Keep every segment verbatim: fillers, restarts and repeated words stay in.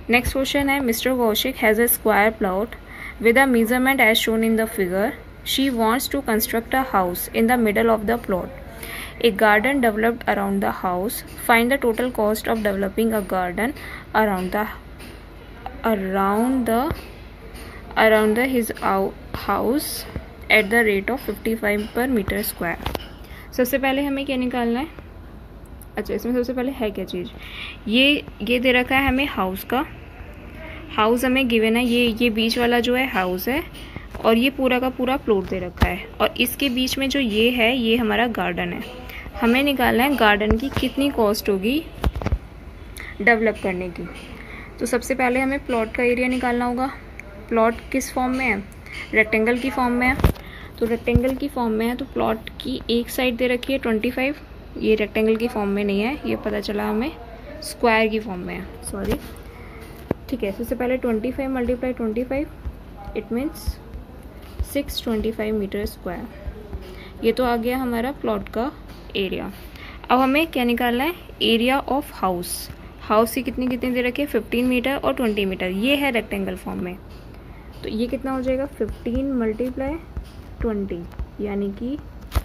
Next question है, mister Kaushik has a square plot with a measurement as shown in the figure. She wants to construct a house in the middle of the plot. A garden developed around the house. Find the total cost of developing a garden around the around the around the his house at the rate of fifty-five per meter square. सबसे पहले हमें क्या निकालना है? अच्छा, इसमें सबसे पहले है क्या चीज़, ये ये दे रखा है हमें हाउस का, हाउस हमें गिवन है, ये ये बीच वाला जो है हाउस है और ये पूरा का पूरा प्लॉट दे रखा है और इसके बीच में जो ये है ये हमारा गार्डन है। हमें निकालना है गार्डन की कितनी कॉस्ट होगी डेवलप करने की। तो सबसे पहले हमें प्लॉट का एरिया निकालना होगा। प्लॉट किस फॉर्म में है? रेक्टेंगल की फॉर्म में है। तो रेक्टेंगल की फॉर्म में है तो प्लॉट की एक साइड दे रखी है ट्वेंटी फाइव, ये रेक्टेंगल की फॉर्म में नहीं है, ये पता चला हमें स्क्वायर की फॉर्म में है, सॉरी। ठीक है, सबसे पहले twenty five multiply twenty five it means six twenty five meter square. ये तो आ गया हमारा प्लॉट का एरिया। अब हमें क्या निकालना है? Area of house. हाउस की कितनी कितनी दे रखी है? फिफ्टीन मीटर और ट्वेंटी मीटर। ये है रेक्टेंगल फॉर्म में, तो ये कितना हो जाएगा? फिफ्टीन मल्टीप्लाई ट्वेंटी यानी कि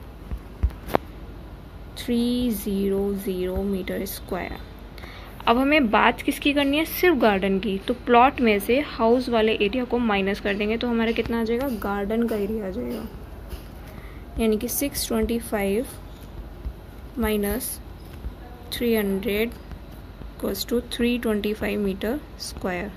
three zero zero meter square. अब हमें बात किसकी करनी है? सिर्फ गार्डन की। तो प्लॉट में से हाउस वाले एरिया को माइनस कर देंगे तो हमारा कितना आ जाएगा? गार्डन का एरिया आ जाएगा, यानी कि six twenty five minus three hundred equals to three twenty five meter square.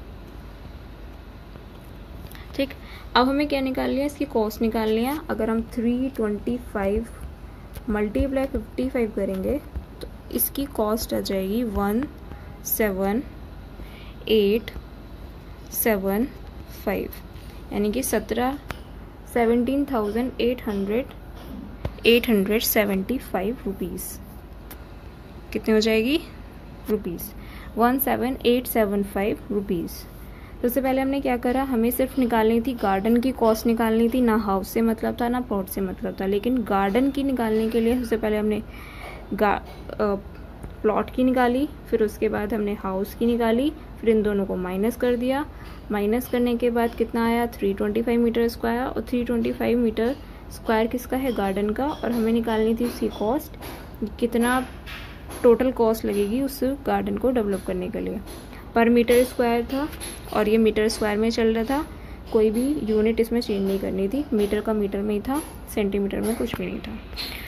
ठीक, अब हमें क्या निकालनी है? इसकी कॉस्ट निकालनी है। अगर हम three twenty five multiply fifty five करेंगे तो इसकी कॉस्ट आ जाएगी one seven eight seven five, यानी कि सत्रह seventeen thousand eight hundred eight hundred seventy five rupees. कितनी हो जाएगी? Rupees one seven eight seven five rupees. सबसे पहले हमने क्या करा? हमें सिर्फ निकालनी थी गार्डन की कॉस्ट निकालनी थी, ना हाउस से मतलब था ना प्लॉट से मतलब था। लेकिन गार्डन की निकालने के लिए सबसे पहले हमने गा प्लॉट की निकाली, फिर उसके बाद हमने हाउस की निकाली, फिर इन दोनों को माइनस कर दिया। माइनस करने के बाद कितना आया? Three twenty five meter square. और three twenty five meter square किसका है? गार्डन का। और हमें निकालनी थी उसकी कॉस्ट, कितना टोटल कॉस्ट लगेगी उस गार्डन को डेवलप करने के लिए। पर मीटर स्क्वायर था और ये मीटर स्क्वायर में चल रहा था, कोई भी यूनिट इसमें चेंज नहीं करनी थी। मीटर का मीटर में ही था, सेंटीमीटर में कुछ भी नहीं था।